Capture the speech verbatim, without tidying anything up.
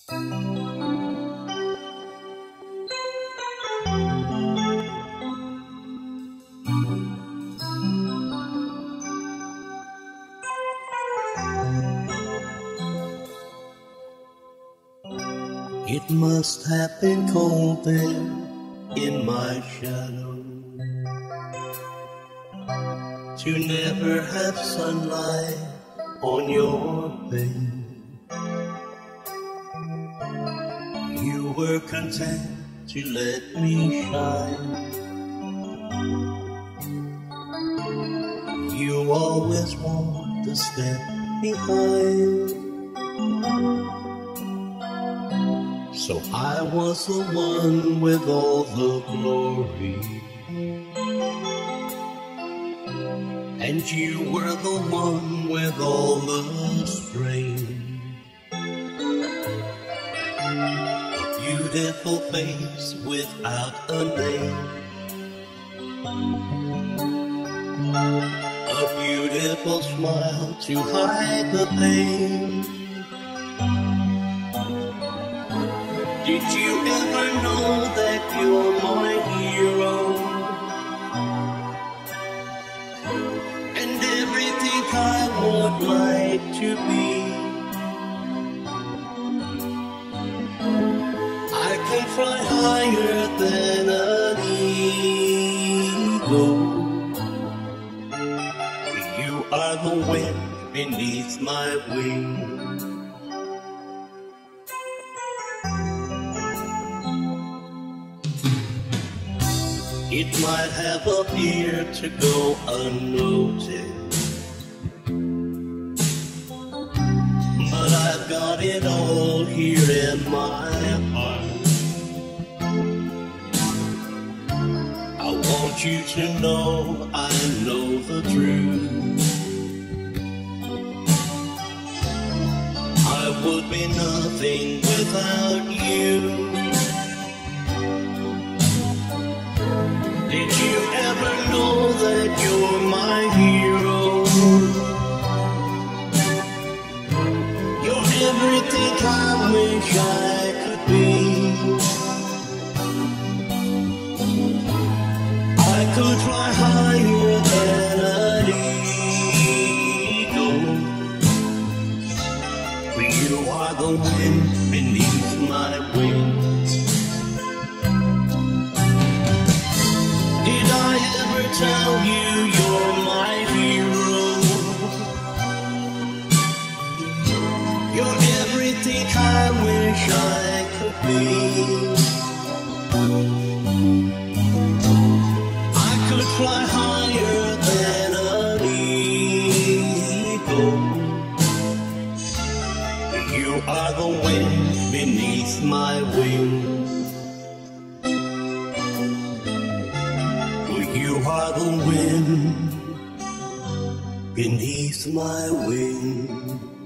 It must have been cold there in my shadow to never have sunlight on your face. You were content to let me shine. You always want to step behind. So I was the one with all the glory, and you were the one with all the strain. A beautiful face without a name, a beautiful smile to hide the pain. Did you ever know that you're my hero? And everything I would like to be. I can fly higher than an eagle. You are the wind beneath my wings. It might have appeared to go unnoticed, but I've got it all here in my heart. I want you to know I know the truth. I would be nothing without you. Did you ever know that you're my hero? You're everything I wish I could be. I could fly higher than an eagle. You are the wind beneath my wings. Tell you you're my hero. You're everything I wish I could be. I could fly higher than an eagle. You are the wind beneath my wings. You are the wind beneath my wings.